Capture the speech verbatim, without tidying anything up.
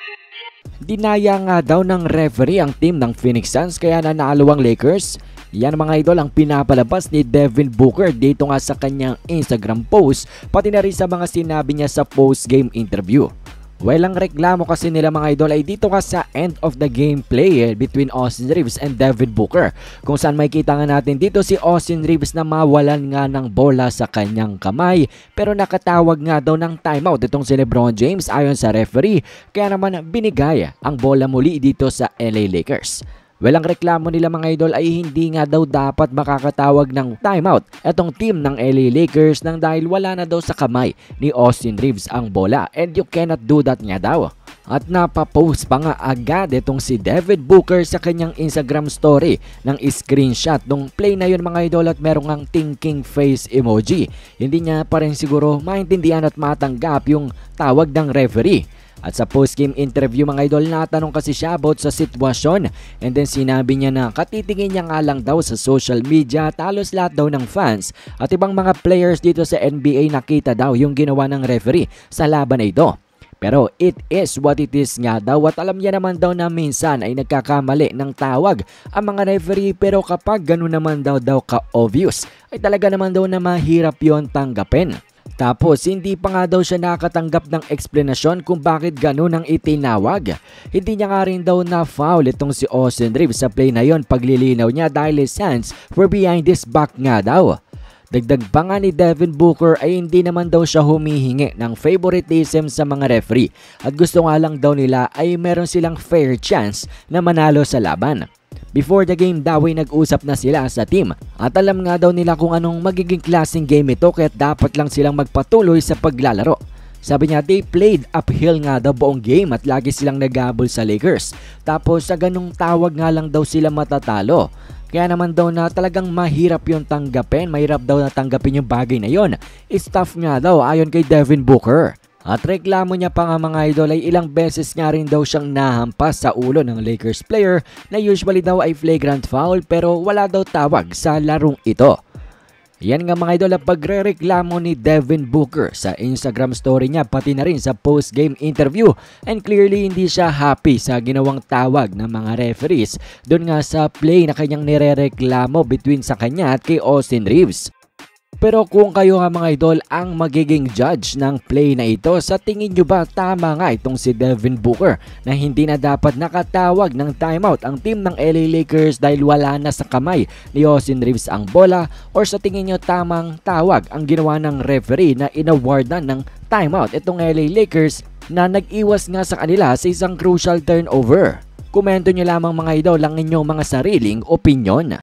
Dinaya nga daw ng referee ang team ng Phoenix Suns kaya nanalo ang Lakers. Yan mga idol ang pinapalabas ni Devin Booker dito nga sa kanyang Instagram post, pati na rin sa mga sinabi niya sa post-game interview. Well, ang reklamo kasi nila mga idol ay dito nga sa end of the game play eh, between Austin Reeves and Devin Booker, kung saan makikita nga natin dito si Austin Reeves na mawalan nga ng bola sa kanyang kamay, pero nakatawag nga daw ng timeout itong si LeBron James ayon sa referee, kaya naman binigay ang bola muli dito sa L A Lakers. Well, ang reklamo nila mga idol ay hindi nga daw dapat makakatawag ng timeout etong team ng L A Lakers nang dahil wala na daw sa kamay ni Austin Reeves ang bola, and you cannot do that nga daw. At napapost pa nga agad itong si Devin Booker sa kanyang Instagram story ng screenshot nung play na yun mga idol, at merong ang thinking face emoji. Hindi niya pa rin siguro maintindihan at matanggap yung tawag ng referee. At sa post-game interview mga idol, natanong kasi siya about sa sitwasyon, and then sinabi niya na katitingin niya nga lang daw sa social media at halos lahat daw ng fans at ibang mga players dito sa N B A nakita daw yung ginawa ng referee sa laban na ito. Pero it is what it is nga daw, at alam niya naman daw na minsan ay nagkakamali ng tawag ang mga referee, pero kapag gano'n naman daw daw ka-obvious ay talaga naman daw na mahirap yon tanggapin. Tapos hindi pa nga daw siya nakatanggap ng eksplanasyon kung bakit ganun ang itinawag. Hindi niya nga rin daw na foul itong si Austin Reeves sa play na yon, paglilinaw niya dahil his hands were behind his back nga daw. Dagdag pa nga ni Devin Booker ay hindi naman daw siya humihingi ng favoritism sa mga referee, at gusto nga lang daw nila ay meron silang fair chance na manalo sa laban. Before the game daw ay nag-usap na sila sa team at alam nga daw nila kung anong magiging klaseng game ito, kaya dapat lang silang magpatuloy sa paglalaro. Sabi niya, they played uphill nga daw buong game at lagi silang naghabol sa Lakers. Tapos sa ganung tawag nga lang daw sila matatalo. Kaya naman daw na talagang mahirap yung tanggapin, mahirap daw na tanggapin yung bagay na yon. It's tough nga daw ayon kay Devin Booker. At reklamo niya pa nga mga idol ay ilang beses nga rin daw siyang nahampas sa ulo ng Lakers player na usually daw ay flagrant foul, pero wala daw tawag sa larong ito. Yan nga mga idol ang pagre-reklamo ni Devin Booker sa Instagram story niya, pati na rin sa post-game interview, and clearly hindi siya happy sa ginawang tawag ng mga referees doon nga sa play na kanyang nirereklamo between sa kanya at kay Austin Reeves. Pero kung kayo nga mga idol ang magiging judge ng play na ito, sa tingin nyo ba tama nga itong si Devin Booker na hindi na dapat nakatawag ng timeout ang team ng L A Lakers dahil wala na sa kamay ni Austin Reeves ang bola, or sa tingin nyo tamang tawag ang ginawa ng referee na inawardan ng timeout itong L A Lakers na nag-iwas nga sa kanila sa isang crucial turnover? Komento nyo lamang mga idol ang inyong mga sariling opinyon.